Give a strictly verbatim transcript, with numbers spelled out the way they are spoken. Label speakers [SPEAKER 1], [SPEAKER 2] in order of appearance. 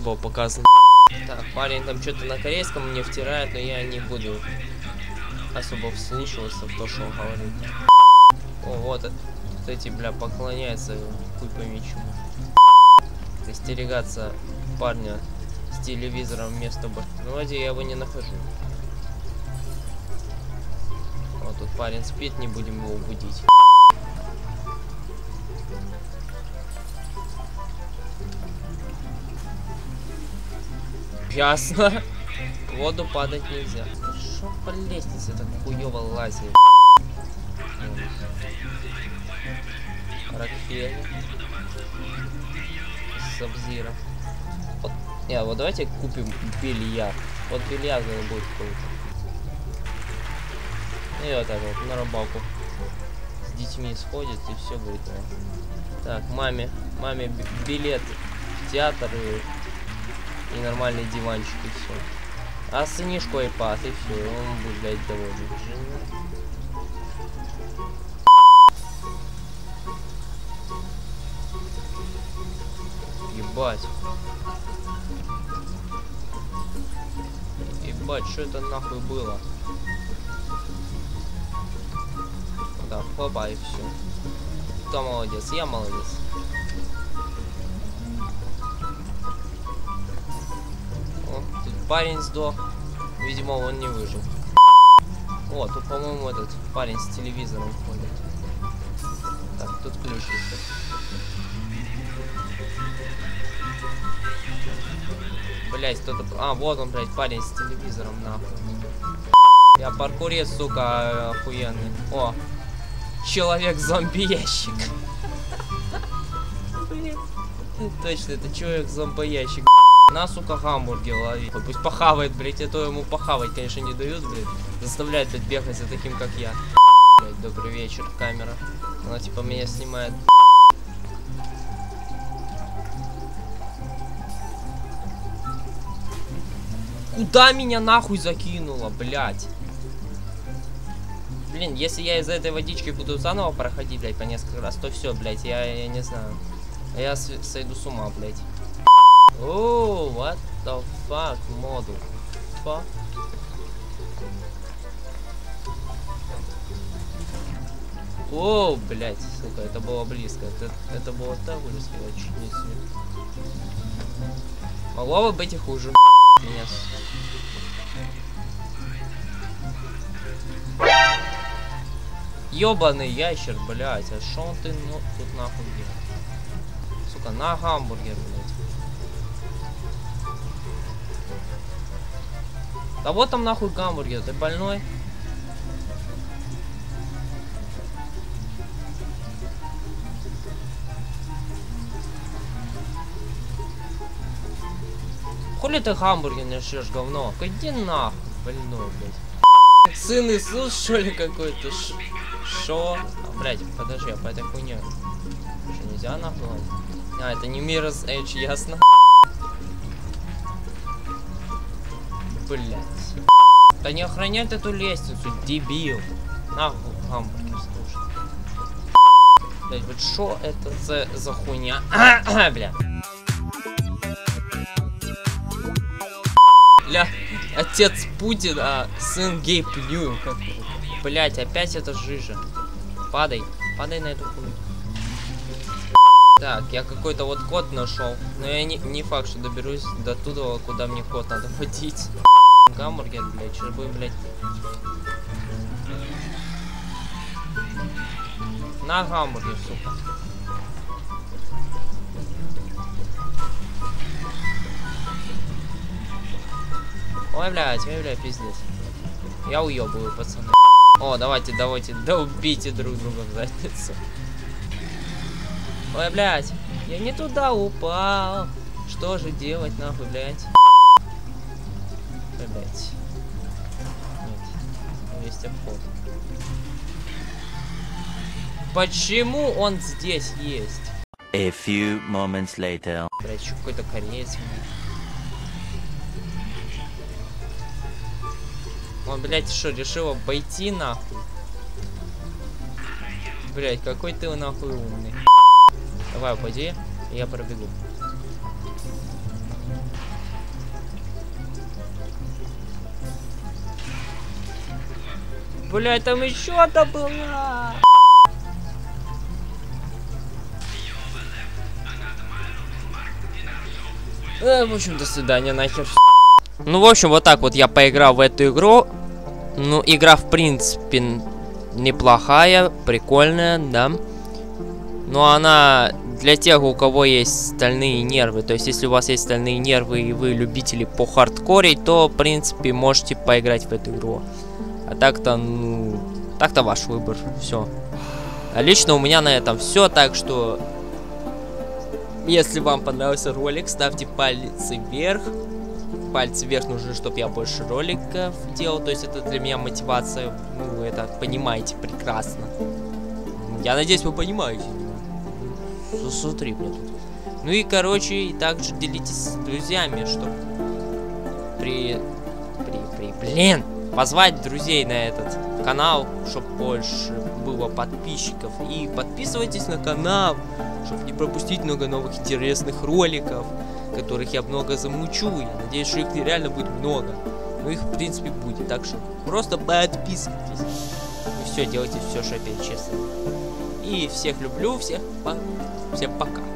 [SPEAKER 1] было показано. Так, парень там что-то на корейском мне втирает, но я не буду особо вслушиваться в то, что он говорит. О, вот, вот эти, бля, поклоняются, хуй пойми чему. Остерегаться парня с телевизором вместо башки. Ну, вроде я его не нахожу. Вот тут парень спит, не будем его будить. Ясно. В воду падать нельзя. Что по лестнице так хуёво лазит? Рокфеллер. Сабзира. Вот. Не, вот давайте купим бильярд. Вот бильярд будет круто. И вот так вот на рыбалку с детьми сходит и все будет. Да. Так, маме, маме билет в театр и, и нормальный диванчик и все. А сынишку iPad и все, он будет, блядь, доволен. Ебать. Ебать, что это нахуй было? Да, хлопа и все. Кто молодец? Я молодец. О, тут парень сдох. Видимо, он не выжил. О, тут, по-моему, этот парень с телевизором ходит. Так, тут ключ есть. Блять, кто-то... А, вот он, блять, парень с телевизором, нахуй. Я паркурец, сука, охуенный. О, человек-зомби-ящик. Точно, это человек-зомби-ящик. На, сука, гамбургер лови. Пусть похавает, блять, а то ему похавать, конечно, не дают, блять. Заставляют, блять, бегать за таким, как я. Блять, добрый вечер, камера. Она, типа, меня снимает. Куда меня нахуй закинуло, блять? Блин, если я из этой водички буду заново проходить, блять, по несколько раз, то все, блять, я, я не знаю. Я сойду с ума, блять. Ооо, what the fuck, модул. Fuck. О, блять, сука, это было близко. Это, это было так близко, я чуть не смею. Могло бы быть и хуже. Меня... Ёбаный ящер, блять, а шо ты ну, тут нахуй делаешь? Сука, на гамбургер, блять. Да вот там нахуй гамбургер, ты больной? Хули ты гамбургер не жрешь, говно? Иди нахуй, больной, блядь. Сын Иисус, что ли, какой-то? Шо? А, блядь, подожди, а по этой хуйне что, нельзя нахуй? А, это не Mirror's Edge, ясно? Блядь. Да не охраняй эту лестницу, дебил. Нахуй гамбургер слушай. Блядь, вот что это за, за хуйня? Бля. Бля, отец Путин, а сын гей плюю. Блять, опять это жижа. Падай, падай на эту хуйню. Так, я какой-то вот код нашел. Но я не, не факт, что доберусь до туда, куда мне код надо водить. Гамбургер, блять, что будем, блять. На гамбургер, сука. Ой, блядь, ой, блядь, пиздец. Я уебываю, пацаны. О, давайте, давайте, да убейте друг друга в задницу. Ой, блядь, я не туда упал. Что же делать, нахуй, блядь? Ой, блядь. Нет, есть обход. Почему он здесь есть?
[SPEAKER 2] A few moments later.
[SPEAKER 1] Блядь, еще какой-то кореец. Он, блядь, что, решил обойти нахуй? Блядь, какой ты нахуй умный. Давай, упади, и я пробегу. Блядь, там еще-то была. Э, в общем, до свидания, нахер. Ну, в общем, вот так вот я поиграл в эту игру. Ну, игра, в принципе, неплохая, прикольная, да. Но она для тех, у кого есть стальные нервы. То есть, если у вас есть стальные нервы и вы любители по хардкоре, то, в принципе, можете поиграть в эту игру. А так-то, ну, так-то ваш выбор. Все. А лично у меня на этом все. Так что, если вам понравился ролик, ставьте пальцы вверх. Пальцы вверх нужны, чтобы я больше роликов делал. То есть, это для меня мотивация. Ну, это понимаете прекрасно. Я надеюсь, вы понимаете. Смотри, мне тут. Ну и, короче, и также делитесь с друзьями, чтобы при... при... при... Блин! Позвать друзей на этот канал, чтобы больше было подписчиков. И подписывайтесь на канал, чтобы не пропустить много новых интересных роликов, которых я много замучу. Я надеюсь, что их реально будет много. Но их, в принципе, будет. Так что просто подписывайтесь. И все, делайте все, что я перечислил. И всех люблю, всех, по... всем пока.